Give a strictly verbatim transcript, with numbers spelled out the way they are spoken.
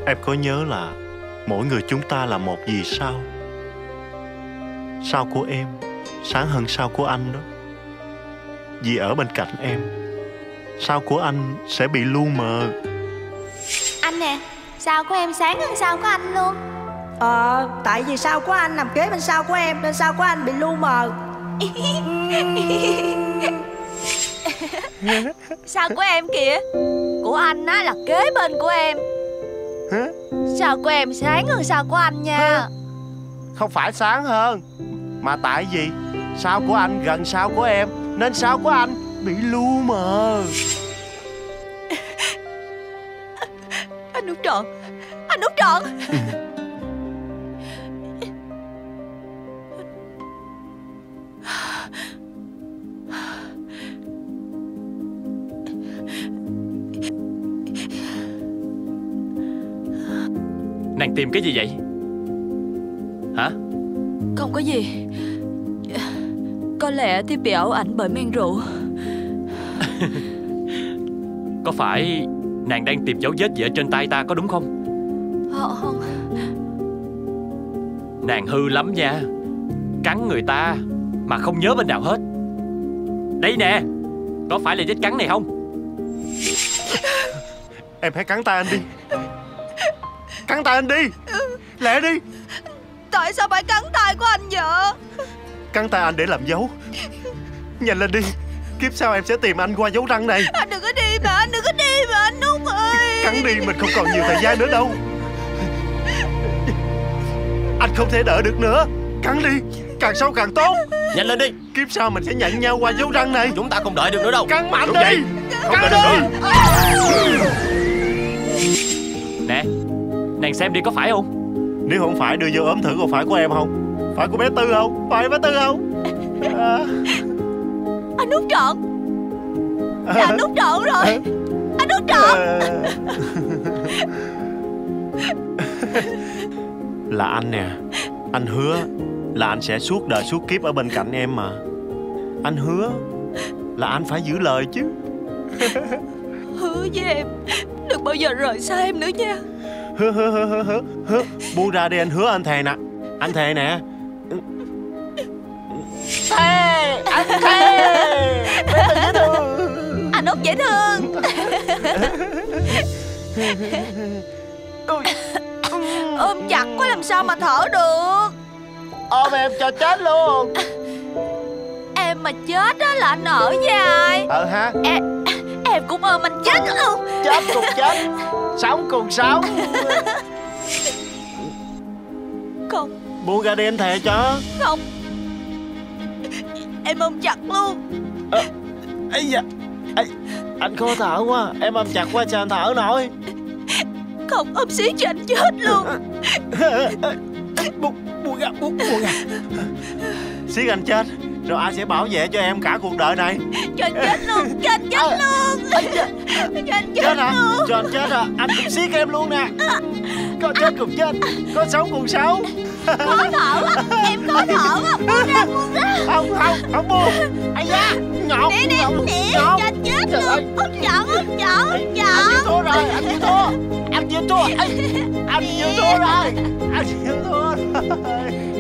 Em có nhớ là mỗi người chúng ta là một vì sao? Sao của em sáng hơn sao của anh đó. Vì ở bên cạnh em, sao của anh sẽ bị lu mờ. Anh nè, sao của em sáng hơn sao của anh luôn. Ờ, tại vì sao của anh nằm kế bên sao của em nên sao của anh bị lu mờ. Sao của em kìa, của anh á là kế bên của em. Hả? Sao của em sáng hơn sao của anh nha. Hả? Không phải sáng hơn, mà tại vì sao của anh gần sao của em nên sao của anh bị lu mờ. Anh Út Trọn, anh Út Trọn. Nàng tìm cái gì vậy? Hả? Không có gì. Có lẽ Thiếp bị ảo ảnh bởi men rượu. Có phải nàng đang tìm dấu vết gì ở trên tay ta có đúng không? Không, không. Nàng hư lắm nha. Cắn người ta mà không nhớ bên nào hết. Đây nè, có phải là vết cắn này không? Em hãy cắn tay anh đi. Cắn tay anh đi. Lẹ đi. Tại sao phải cắn tay của anh vậy? Cắn tay anh để làm dấu. Nhanh lên đi, kiếp sau em sẽ tìm anh qua dấu răng này. Anh đừng có đi mà, anh đừng có đi mà anh Út ơi. Cắn đi, mình không còn nhiều thời gian nữa đâu. Anh không thể đợi được nữa. Cắn đi, càng sâu càng tốt. Nhanh lên đi, kiếp sau mình sẽ nhận nhau qua dấu răng này. Chúng ta không đợi được nữa đâu. Cắn mạnh Đúng đi vậy. Không cắn đợi đi. được nữa. Nè, nàng xem đi có phải không? Nếu không phải đưa vô ốm thử còn phải của em không? Phải của bé Tư không? Phải bé Tư không? À... Anh Út Trọn. Là anh Út Trọn rồi. Anh Út Trọn. Là anh nè. Anh hứa là anh sẽ suốt đời suốt kiếp ở bên cạnh em mà. Anh hứa là anh phải giữ lời chứ. Hứa với em đừng bao giờ rời xa em nữa nha. Hứa hứa hứa hứa hứa hứa buông ra đi, anh hứa, anh thề nè. Anh thề nè. Thề, anh thề. Bé Tư dễ thương. Anh Út dễ thương. Ôm chặt quá làm sao mà thở được. Ôm em cho chết luôn. Em mà chết á là anh ở với ai? Ờ ha. Em, em cũng ôm anh chết luôn. Chết cùng chết, sống cùng sống. Không. Buông ra đi, anh thề cho. Không. Em ôm chặt luôn. À, ấy da, ấy, anh khó thở quá. Em ôm chặt quá sao anh thở nổi. Không, ôm xí cho anh chết luôn. Buông, buông ra, buông, buông ra. Siết anh chết, rồi ai sẽ bảo vệ cho em cả cuộc đời này. Cho anh chết luôn, cho anh chết à, luôn. Anh chết. Cho anh chết, chết hả? luôn. Cho anh chết hả? Anh cũng siết em luôn nè. Có chết cùng chết, có sống cùng sống. Khó thở á, em khó thở á. Buông ra, buông ra. Không, không, không buông. Ây da, ngọt. Nè, nè, nè, cho anh chết luôn. Út Trọn, Út Trọn, Út Trọn. Anh chịu thua rồi, anh chịu thua. Anh chịu thua. Anh chịu thua rồi. Anh chịu thua rồi.